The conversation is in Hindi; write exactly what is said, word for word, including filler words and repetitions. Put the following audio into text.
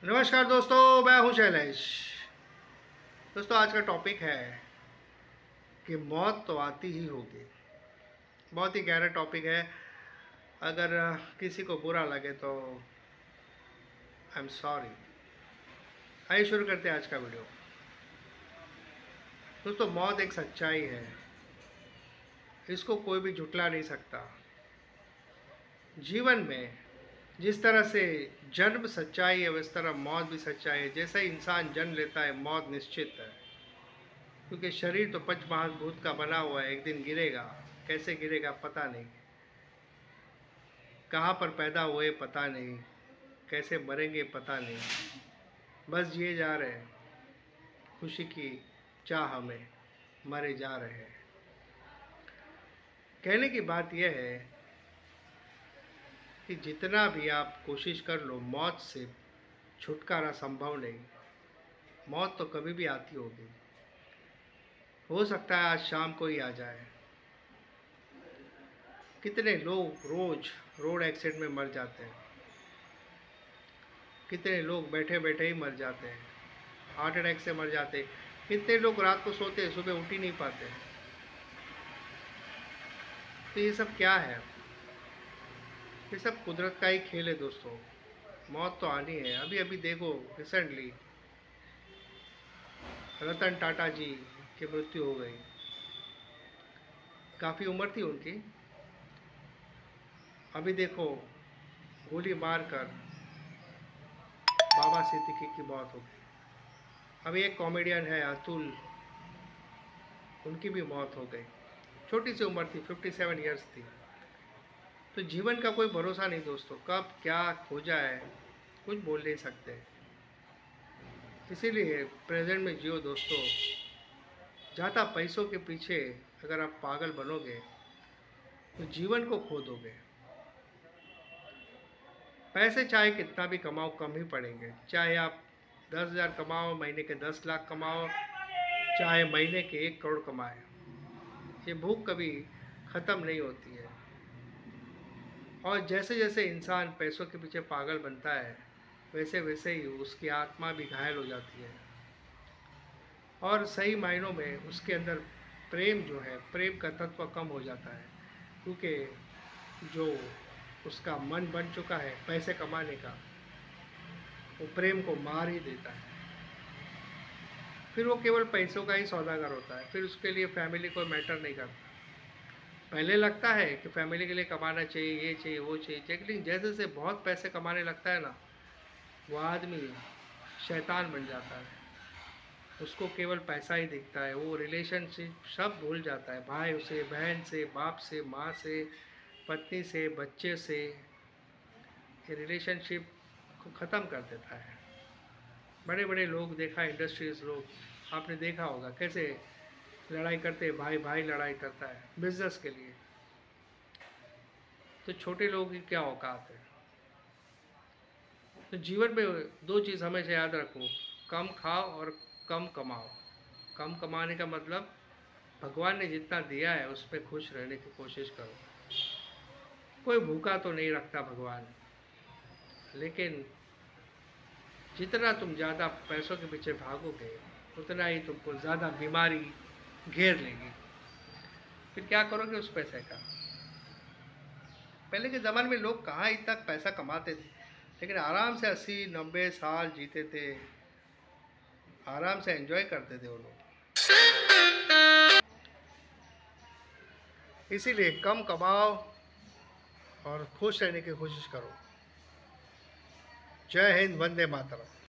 नमस्कार दोस्तों, मैं हूं शैलेश। दोस्तों, आज का टॉपिक है कि मौत तो आती ही होगी। बहुत ही गहरा टॉपिक है। अगर किसी को बुरा लगे तो आई एम सॉरी। आइए शुरू करते हैं आज का वीडियो। दोस्तों, मौत एक सच्चाई है, इसको कोई भी झुटला नहीं सकता। जीवन में जिस तरह से जन्म सच्चाई है, उस तरह मौत भी सच्चाई है। जैसे ही इंसान जन्म लेता है, मौत निश्चित है, क्योंकि शरीर तो पंच महाभूत का बना हुआ है। एक दिन गिरेगा, कैसे गिरेगा पता नहीं, कहाँ पर पैदा हुए पता नहीं, कैसे मरेंगे पता नहीं, बस जिए जा रहे हैं, खुशी की चाह में मरे जा रहे हैं। कहने की बात यह है कि जितना भी आप कोशिश कर लो, मौत से छुटकारा संभव नहीं। मौत तो कभी भी आती होगी। हो सकता है आज शाम को ही आ जाए। कितने लोग रोज रोड एक्सीडेंट में मर जाते हैं, कितने लोग बैठे बैठे ही मर जाते हैं, हार्ट अटैक से मर जाते हैं। कितने लोग रात को सोते हैं, सुबह उठ ही नहीं पाते। तो ये सब क्या है? ये सब कुदरत का ही खेल है दोस्तों। मौत तो आनी है। अभी अभी देखो, रिसेंटली रतन टाटा जी की मृत्यु हो गई। काफ़ी उम्र थी उनकी। अभी देखो, गोली मारकर बाबा सिद्दीकी की मौत हो गई। अभी एक कॉमेडियन है अतुल, उनकी भी मौत हो गई। छोटी सी उम्र थी, सत्तावन इयर्स थी। तो जीवन का कोई भरोसा नहीं दोस्तों, कब क्या हो जाए कुछ बोल नहीं सकते। इसीलिए प्रेजेंट में जियो दोस्तों। ज़्यादा पैसों के पीछे अगर आप पागल बनोगे तो जीवन को खो दोगे। पैसे चाहे कितना भी कमाओ, कम ही पड़ेंगे। चाहे आप दस हज़ार कमाओ, महीने के दस लाख कमाओ, चाहे महीने के एक करोड़ कमाए, ये भूख कभी ख़त्म नहीं होती है। और जैसे जैसे इंसान पैसों के पीछे पागल बनता है, वैसे वैसे ही उसकी आत्मा भी घायल हो जाती है। और सही मायनों में उसके अंदर प्रेम जो है, प्रेम का तत्व कम हो जाता है, क्योंकि जो उसका मन बन चुका है पैसे कमाने का, वो प्रेम को मार ही देता है। फिर वो केवल पैसों का ही सौदागर होता है। फिर उसके लिए फैमिली कोई मैटर नहीं करता। पहले लगता है कि फैमिली के लिए कमाना चाहिए, ये चाहिए, वो चाहिए, लेकिन जैसे जैसे बहुत पैसे कमाने लगता है ना, वो आदमी शैतान बन जाता है। उसको केवल पैसा ही दिखता है। वो रिलेशनशिप सब भूल जाता है, भाई से, बहन से, बाप से, माँ से, पत्नी से, बच्चे से। ये रिलेशनशिप को ख़त्म कर देता है। बड़े बड़े लोग देखा, इंडस्ट्रीज लोग, आपने देखा होगा कैसे लड़ाई करते हैं। भाई भाई लड़ाई करता है बिजनेस के लिए। तो छोटे लोगों की क्या औकात है? तो जीवन में दो चीज़ हमेशा याद रखो, कम खाओ और कम कमाओ। कम कमाने का मतलब भगवान ने जितना दिया है उस पर खुश रहने की कोशिश करो। कोई भूखा तो नहीं रखता भगवान, लेकिन जितना तुम ज़्यादा पैसों के पीछे भागोगे, उतना ही तुमको ज़्यादा बीमारी घेर लेगी। फिर क्या करोगे उस पैसे का? पहले के ज़माने में लोग कहाँ इतना पैसा कमाते थे, लेकिन आराम से अस्सी नब्बे साल जीते थे, आराम से एंजॉय करते थे वो लोग। इसीलिए कम कमाओ और खुश रहने की कोशिश करो। जय हिंद, वंदे मातरम।